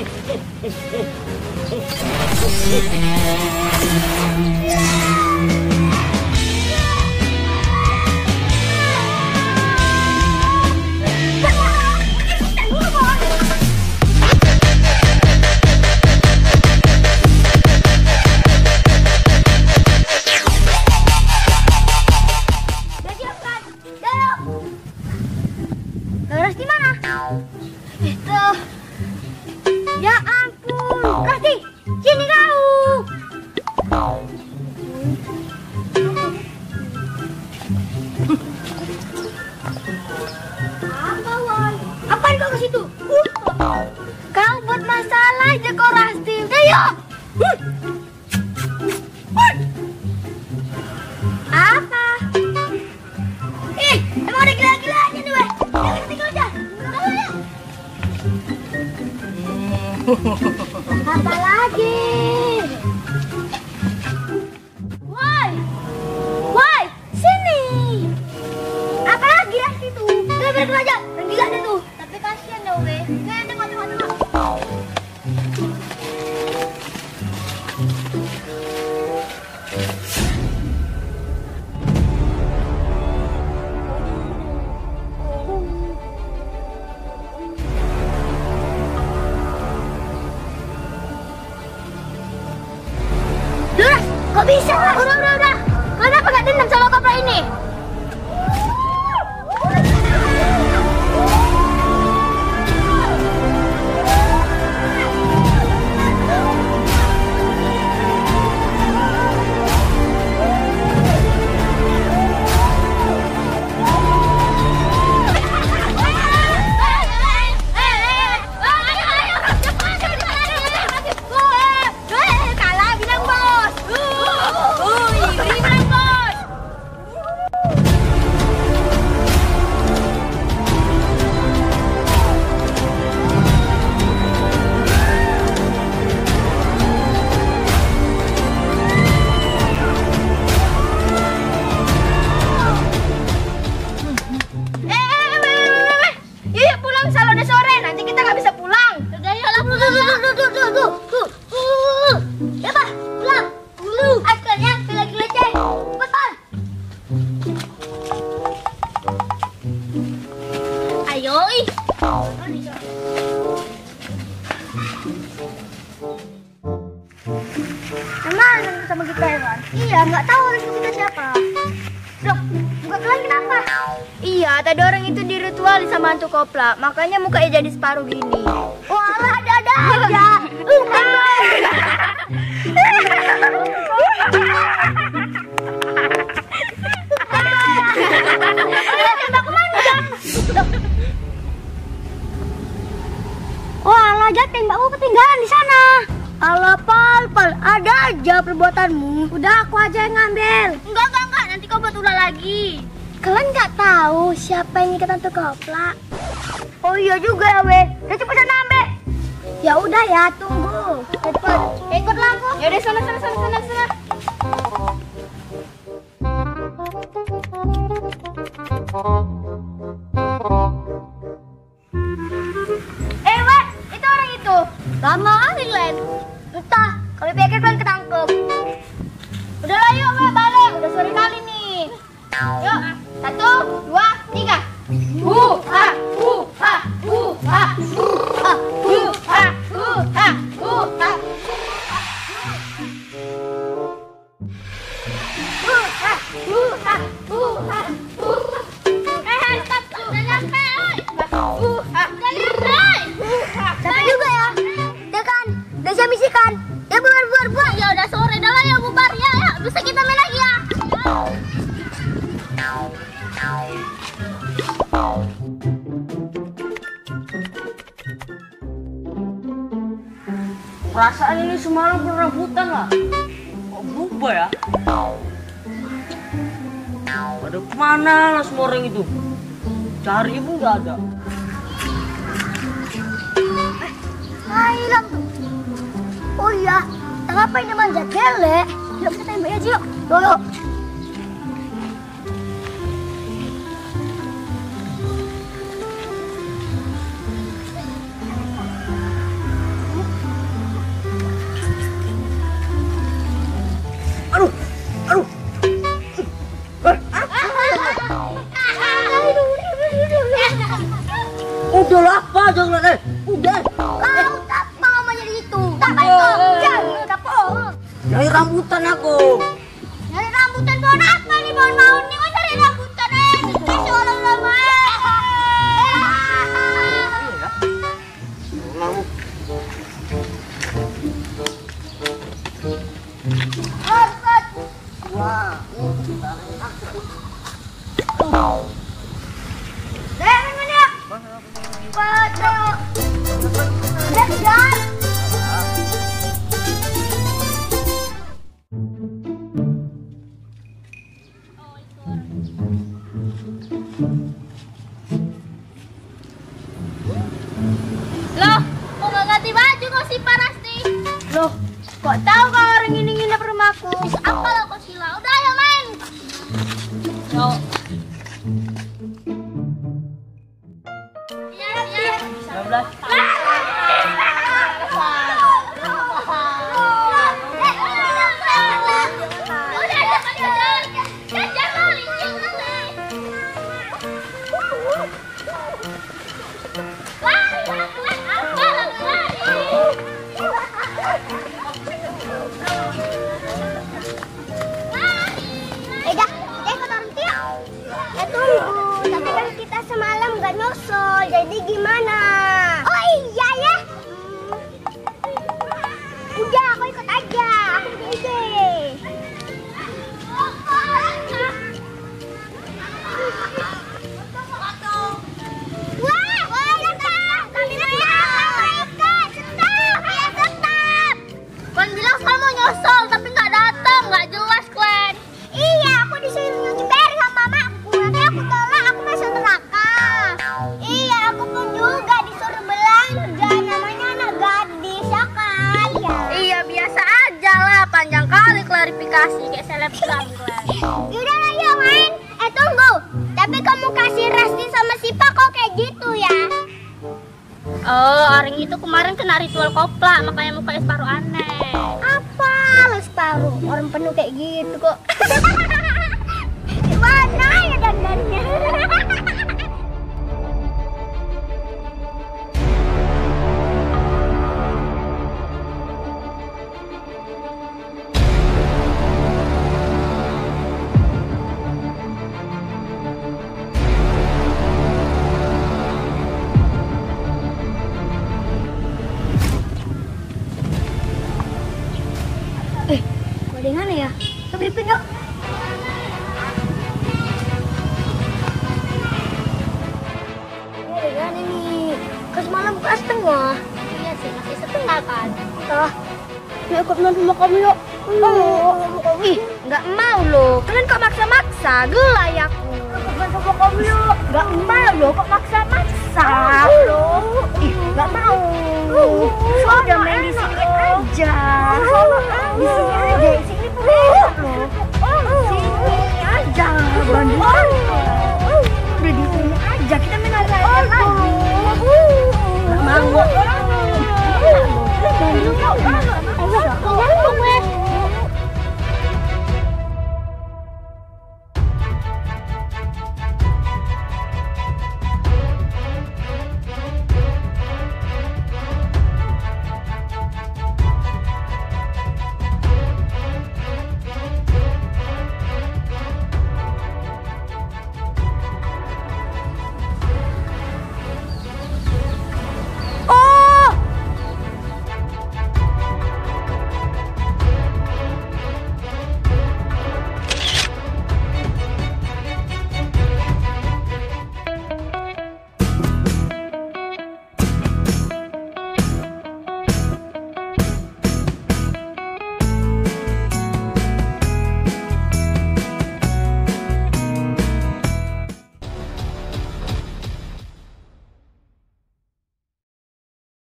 Laras di mana? Itu. Ya ampun, Rasti, sini kau. Apa, Wan? Apaan kau ke situ? Kau buat masalah aja kau, Rasti. Udah yuk. Apa? Emang ada gila-gilanya nih, weh. Jangan tinggal aja. Apa lagi? Woi, sini. Apa lagi ya situ? Udah berdua aja. Yang gila deh tuh. Tapi kasihan ya, weh. Tengok. Kok bisa? Udah. Kenapa gak dendam sama kopra ini? Emang sama kita Ewan? Iya, nggak tahu orang itu kita siapa. Loh, muka kalian kenapa? Iya, tadi orang itu dirituali sama hantu kopla, makanya mukanya jadi separuh gini. Wah, ada aja. Tembak kemana? Wah, aja tembakku ketinggalan di sana. Alah, Pal, ada aja perbuatanmu. Udah, aku aja yang ngambil. Enggak, nanti kau buat ulah lagi. Kalian nggak tahu siapa yang ikat hantu kopla? Oh iya juga ya, weh. Ya cepet sana ambil. Ya udah ya, tunggu. Cepet, ikutlah aku. Ya udah, sana. Weh, itu orang itu. Lama kali, Glenn. Entah, kalau pikir Glenn ketangkep. Udah lah, yuk, weh, balik. Udah sore kali nih. Yuk, 1, 2, 3. Capek juga ya? Ya kan? Udah saya misikan. Ya bubar. Ya udah sore dah lah ya bubar ya. Bisa kita main lagi ya. Perasaan ini semalam perebutan lah. Kok berubah ya? Pada kemana lah semua orang itu? Cari ibu nggak ada. Hilang tuh. Oh iya, ngapain dia manjat gele? Yuk kita tembak aja yuk. Yuk. Nyari rambutan aku. Nyari rambutan pohon apa nih? Pohon maun nih, kok cari rambutan seolah lama. Loh, kok gak ganti baju kok si Paras nih? Loh, kok tahu kalau orang ini nginep rumahku? Bisa apa lo kok Sila? Udah ayo main. Yo. Iya. 19. Tapi kan kita semalam gak nyusul, jadi gimana? Oh iya ya. Udah, aku ikut aja. Aku punya ide. Wah, tetap. Kami ikut. Tetap. Kan bilang kamu nyusul tapi nggak datang, nggak jelas Glenn. Iya, aku disuruh nyuci piring sama mamaku. Nanti aku tolak, aku masuk neraka. Iya, aku pun juga disuruh belanja. Namanya anak gadis, ya kan? Ya. Iya biasa aja lah, panjang kali klarifikasi kayak selebgram Glenn. Yaudah lah, yuk main. Tunggu. Tapi kamu kasih Rasti sama Sipa kok kayak gitu ya? Oh, Aring itu kemarin kena ritual kopla, makanya mukanya separuh aneh. Apa lo separuh? Orang penuh kayak gitu kok. Gimana ya dandannya? Godengan ya? Kepipin dong. Godengan ini. Ke semalam buka setengah. Iya sih, masih setengah kan. Ya ikut main sama kamu yuk. Ih, nggak mau loh. Kalian kok maksa-maksa? Gelai aku. Ikut main sama kamu yuk. Nggak mau loh, kok maksa-maksa. Ih, nggak mau. Sudah main di sini aja. Di sini